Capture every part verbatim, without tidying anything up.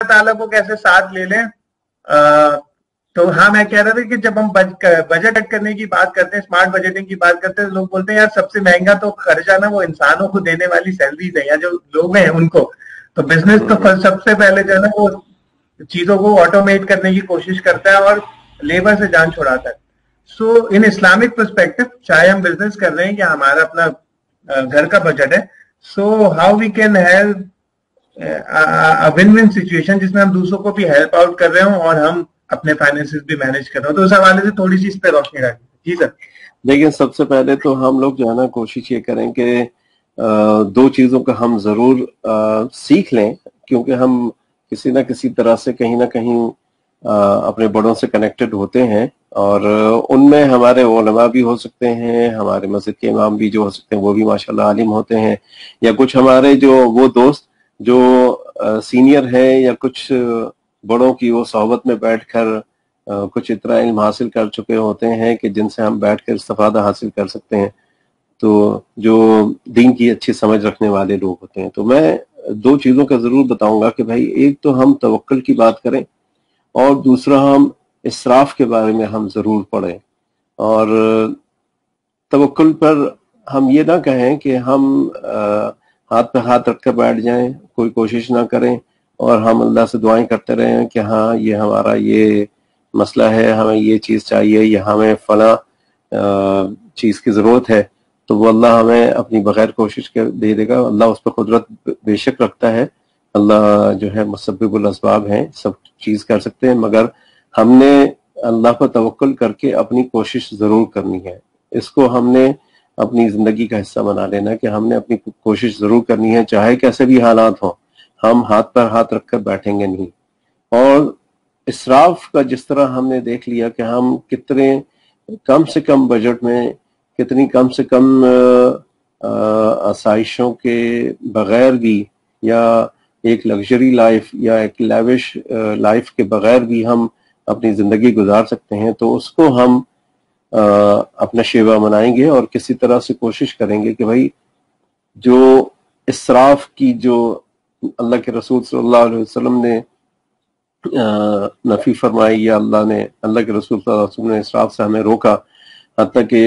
ताला को कैसे साथ ले लें। आ, तो हाँ, मैं कह रहा था कि जब हम बजट करने की बात करते हैं, स्मार्ट बजटिंग की बात करते हैं, लोग बोलते हैं यार सबसे महंगा तो खर्चा ना वो इंसानों को देने वाली सैलरीज है या जो लोग हैं उनको। तो बिजनेस तो सबसे पहले जो है ना वो चीजों को ऑटोमेट करने की कोशिश करता है और लेबर से जान छुड़ाता है। सो इन इस्लामिक पर्सपेक्टिव, चाहे हम बिजनेस कर रहे हैं या हमारा अपना घर का बजट है, so how we can help win win situation जिसमें हम दूसरों को भी हेल्प आउट कर रहे हो और हम अपने फाइनेंसेस भी मैनेज कर रहे हो। तो उस हवाले से थोड़ी सी इस पे रोशनी डालिए। जी सर। देखिए, सबसे पहले तो हम लोग जो है ना कोशिश ये करें कि दो चीजों का हम जरूर आ, सीख लें, क्योंकि हम किसी ना किसी तरह से कहीं ना कहीं आ, अपने बड़ों से कनेक्टेड होते हैं, और उनमें हमारे उलमा भी हो सकते हैं, हमारे मस्जिद के इमाम भी जो हो सकते हैं वो भी माशाल्लाह आलिम होते हैं, या कुछ हमारे जो वो दोस्त जो आ, सीनियर हैं या कुछ बड़ों की वो सोहबत में बैठकर कुछ इतना इल्म हासिल कर चुके होते हैं कि जिनसे हम बैठकर इस्तिफादा हासिल कर सकते हैं, तो जो दीन की अच्छी समझ रखने वाले लोग होते हैं। तो मैं दो चीजों का जरूर बताऊंगा कि भाई, एक तो हम तवक्कुल की बात करें और दूसरा हम इसराफ के बारे में हम जरूर पढ़ें। और तवक्कुल पर हम ये ना कहें कि हम आ, हाथ पे हाथ रखकर बैठ जाएं, कोई कोशिश ना करें और हम अल्लाह से दुआएं करते रहें कि हाँ ये हमारा ये मसला है, हमें ये चीज़ चाहिए या हमें फला चीज़ की ज़रूरत है, तो वो अल्लाह हमें अपनी बगैर कोशिश के दे देगा। अल्लाह उस पर कुदरत बेशक रखता है, अल्लाह जो है मुसब्बिबुल असबाब हैं, सब चीज़ कर सकते हैं, मगर हमने अल्लाह पर तवक्कुल करके अपनी कोशिश ज़रूर करनी है। इसको हमने अपनी ज़िंदगी का हिस्सा बना लेना है कि हमने अपनी कोशिश ज़रूर करनी है, चाहे कैसे भी हालात हों, हम हाथ पर हाथ रखकर बैठेंगे नहीं। और इसराफ का जिस तरह हमने देख लिया कि हम कितने कम से कम बजट में, कितनी कम से कम आसाइशों के बगैर भी, या एक लग्जरी लाइफ या एक लैविश लाइफ के बगैर भी हम अपनी ज़िंदगी गुजार सकते हैं, तो उसको हम आ, अपना शेवा मनाएंगे और किसी तरह से कोशिश करेंगे कि भाई जो इसराफ की जो अल्लाह के रसूल सल्लल्लाहु अलैहि वसल्लम ने नफी फरमाई, या अल्लाह ने अल्लाह के रसूल सल्लल्लाहु अलैहि वसल्लम ने इसराफ से हमें रोका, हत्ता कि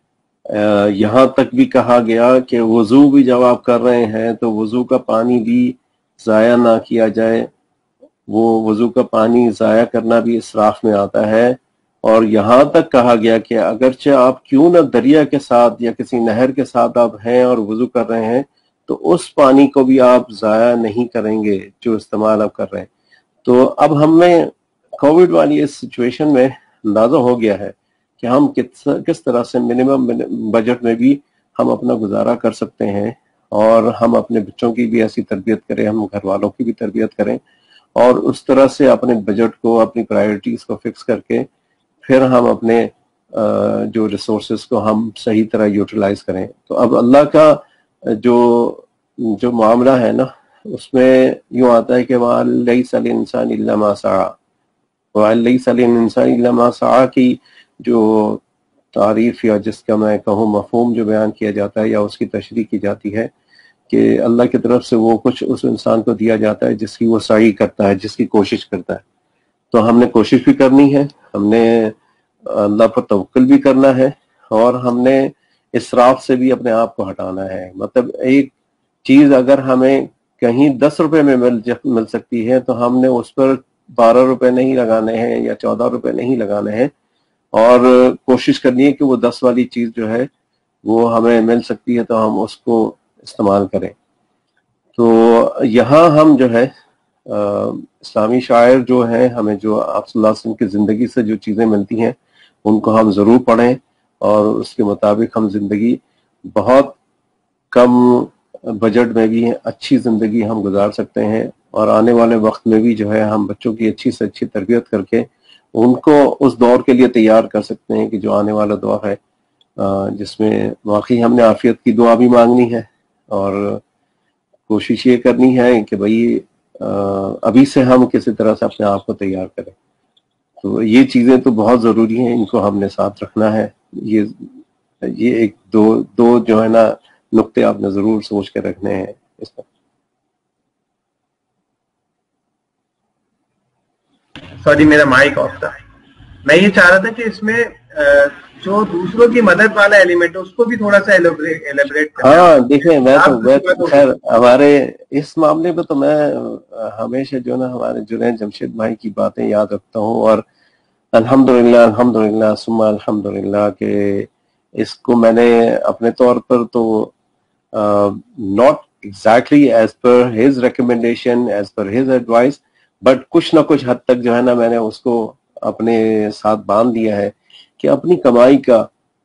यहाँ तक भी कहा गया कि वुजू भी जब आप कर रहे हैं तो वुजू का पानी भी ज़ाया ना किया जाए। वो वुजू का पानी ज़ाया करना भी इसराफ में आता है। और यहाँ तक कहा गया कि अगरचे आप क्यों ना दरिया के साथ या किसी नहर के साथ आप हैं और वुजू कर रहे हैं, तो उस पानी को भी आप ज़ाया नहीं करेंगे जो इस्तेमाल आप कर रहे हैं। तो अब हमें कोविड वाली इस सिचुएशन में अंदाज़ा हो गया है कि हम किस किस तरह से मिनिमम बजट में भी हम अपना गुजारा कर सकते हैं, और हम अपने बच्चों की भी ऐसी तरबियत करें, हम घर वालों की भी तरबियत करें, और उस तरह से अपने बजट को, अपनी प्रायोरिटीज़ को फिक्स करके फिर हम अपने जो रिसोर्सेज को हम सही तरह यूटिलाइज करें। तो अब अल्लाह का जो जो मामला है ना, उसमें यूँ आता है कि वहाँ लैसा लिल-इंसान इल्ला मा सआ, वहाँ लैसा लिल-इंसान इल्ला मा सआ की जो तारीफ या जिसका मैं कहूँ मफहूम जो बयान किया जाता है या उसकी तशरीह की जाती है कि अल्लाह की तरफ से वो कुछ उस इंसान को दिया जाता है जिसकी वो सही करता है, जिसकी कोशिश करता है। तो हमने कोशिश भी करनी है, हमने अल्लाह पर तवक्कुल भी करना है, और हमने इसराफ से भी अपने आप को हटाना है। मतलब एक चीज़ अगर हमें कहीं दस रुपए में मिल मिल सकती है तो हमने उस पर बारह रुपए नहीं लगाने हैं या चौदह रुपए नहीं लगाने हैं, और कोशिश करनी है कि वो दस वाली चीज़ जो है वो हमें मिल सकती है तो हम उसको इस्तेमाल करें। तो यहाँ हम जो है इस्लामी शायर जो हैं, हमें जो आप सल्लल्लाहु अलैहि वसल्लम की ज़िंदगी से जो चीज़ें मिलती हैं उनको हम ज़रूर पढ़ें, और उसके मुताबिक हम ज़िंदगी बहुत कम बजट में भी अच्छी ज़िंदगी हम गुजार सकते हैं। और आने वाले वक्त में भी जो है हम बच्चों की अच्छी से अच्छी तरबियत करके उनको उस दौर के लिए तैयार कर सकते हैं कि जो आने वाला दौर है, जिसमें वाकई हमने आफियत की दुआ भी मांगनी है, और कोशिश ये करनी है कि भाई अभी से हम किसी तरह से अपने आप को तैयार करें। तो ये चीज़ें तो बहुत ज़रूरी हैं, इनको हमने साथ रखना है। ये ये एक दो दो जो है ना नुक्ते आपने ज़रूर सोच के रखने हैं इसमें। सॉरी मेरा माइक ऑफ था। मैं ये चाह रहा था कि इसमें जो दूसरों की मदद वाला एलिमेंट है उसको भी थोड़ा सा एलेबरेट करें। हाँ देखिए, मैं तो मैं तो खैर हमारे इस मामले में तो मैं हमेशा जो ना हमारे जुनैद जमशेद भाई की बातें याद रखता हूँ, और अल्हम्दुलिल्लाह अल्हम्दुलिल्लाह सुम्मा अल्हम्दुलिल्लाह के इसको मैंने अपने तौर पर तो not exactly as per his recommendation, as per his advice, but कुछ ना कुछ हद तक जो है ना मैंने उसको अपने साथ बांध लिया है कि अपनी कमाई का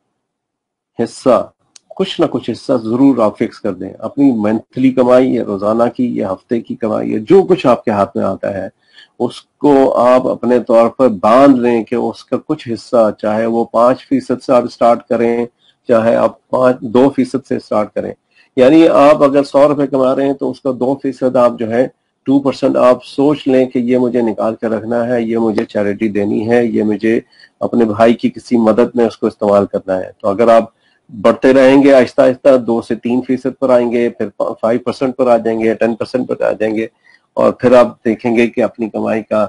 हिस्सा, कुछ ना कुछ हिस्सा जरूर आप फिक्स कर दें। अपनी मंथली कमाई या रोजाना की या हफ्ते की कमाई या जो कुछ आपके हाथ में आता है उसको आप अपने तौर पर बांध लें कि उसका कुछ हिस्सा, चाहे वो पांच फीसद से आप स्टार्ट करें, चाहे आप पांच दो फीसद से स्टार्ट करें। यानी आप अगर सौ रुपए कमा रहे हैं तो उसका दो फीसद आप जो है टू परसेंट आप सोच लें कि ये मुझे निकाल कर रखना है, ये मुझे चैरिटी देनी है, ये मुझे अपने भाई की किसी मदद में उसको इस्तेमाल करना है। तो अगर आप बढ़ते रहेंगे आहिस्ता आहिस्ता दो से तीन फीसद पर आएंगे, फिर फाइव परसेंट पर आ जाएंगे, टेन परसेंट पर आ जाएंगे, और फिर आप देखेंगे कि अपनी कमाई का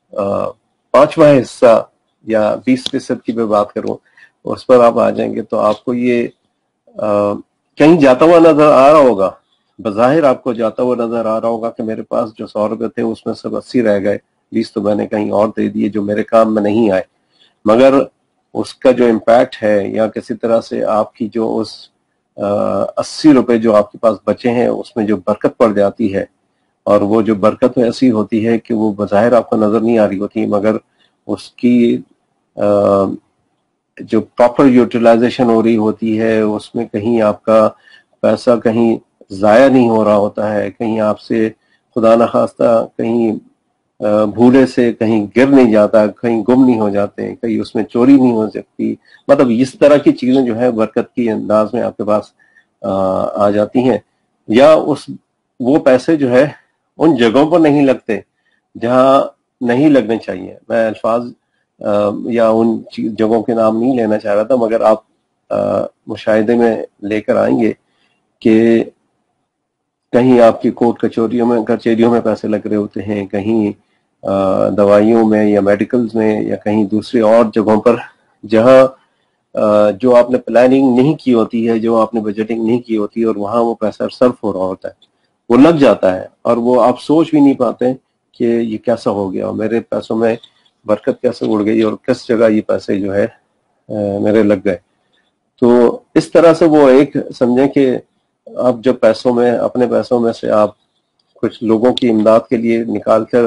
पांचवा हिस्सा या बीस फीसद की मैं बात करूं उस पर आप आ जाएंगे। तो आपको ये आ, कहीं जाता हुआ नजर आ रहा होगा, बज़ाहिर आपको जाता हुआ नजर आ रहा होगा कि मेरे पास जो सौ रुपए थे उसमें सब अस्सी रह गए, बीस तो मैंने कहीं और दे दिए जो मेरे काम में नहीं आए। मगर उसका जो इम्पैक्ट है या किसी तरह से आपकी जो उस अस्सी रुपए जो आपके पास बचे हैं उसमें जो बरकत पड़ जाती है, और वो जो बरकत ऐसी होती है कि वो बज़ाहिर आपको नजर नहीं आ रही होती, मगर उसकी आ, जो प्रॉपर यूटिलाइजेशन हो रही होती है उसमें कहीं आपका पैसा कहीं जाया नहीं हो रहा होता है, कहीं आपसे खुदा न खास्ता कहीं भूले से कहीं गिर नहीं जाता, कहीं गुम नहीं हो जाते, कहीं उसमें चोरी नहीं हो सकती। मतलब इस तरह की चीजें जो है बरकत की अंदाज में आपके पास आ, आ जाती हैं, या उस वो पैसे जो है उन जगहों पर नहीं लगते जहां नहीं लगने चाहिए। मैं अल्फाज या उन जगहों के नाम नहीं लेना चाह रहा था, मगर आप आ, मुशाहिदे में लेकर आएंगे कि कहीं आपकी कोर्ट कचौरियों में कचहरियों में पैसे लग रहे होते हैं, कहीं दवाइयों में या मेडिकल्स में, या कहीं दूसरी और जगहों पर जहां जो आपने प्लानिंग नहीं की होती है, जो आपने बजटिंग नहीं की होती है, और वहां वो पैसा सर्फ हो रहा होता है, वो लग जाता है, और वो आप सोच भी नहीं पाते कि ये कैसा हो गया, और मेरे पैसों में बरकत कैसे उड़ गई, और किस जगह ये पैसे जो है मेरे लग गए। तो इस तरह से वो एक समझें कि आप जब पैसों में, अपने पैसों में से आप कुछ लोगों की इमदाद के लिए निकाल कर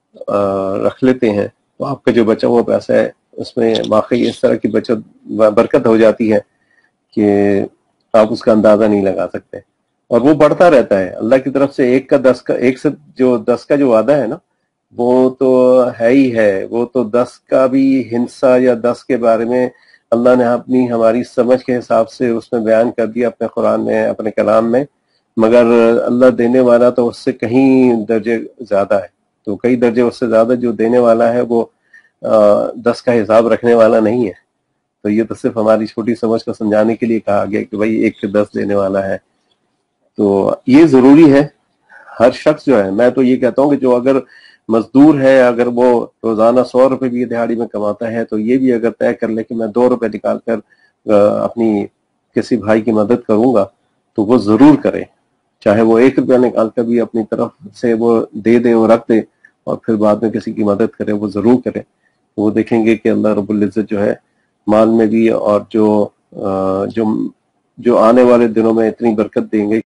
रख लेते हैं, तो आपका जो बचा हुआ पैसा है उसमें वाकई इस तरह की बचत बरकत हो जाती है कि आप उसका अंदाजा नहीं लगा सकते, और वो बढ़ता रहता है अल्लाह की तरफ से। एक का दस का एक से जो दस का जो वादा है ना, वो तो है ही है, वो तो दस का भी हिस्सा या दस के बारे में अल्लाह ने अपनी हमारी समझ के हिसाब से उसमें बयान कर दिया अपने कुरान में, अपने कलाम में, मगर अल्लाह देने वाला तो उससे कहीं दर्जे ज्यादा है। तो कई दर्जे उससे ज्यादा जो देने वाला है वो आ, दस का हिसाब रखने वाला नहीं है। तो ये तो सिर्फ हमारी छोटी समझ को समझाने के लिए कहा गया कि भाई एक के दस देने वाला है। तो ये जरूरी है, हर शख्स जो है, मैं तो ये कहता हूँ कि जो अगर मजदूर है, अगर वो रोजाना सौ रुपए भी दिहाड़ी में कमाता है, तो ये भी अगर तय कर ले कि मैं दो रुपए निकाल कर अपनी किसी भाई की मदद करूंगा, तो वो जरूर करे, चाहे वो एक रुपया निकाल कर भी अपनी तरफ से वो दे दे और रख दे, और फिर बाद में किसी की मदद करे, वो जरूर करे। वो देखेंगे कि अल्लाह रब्बुल इज्जत जो है माल में भी, और जो जो जो आने वाले दिनों में इतनी बरकत देंगे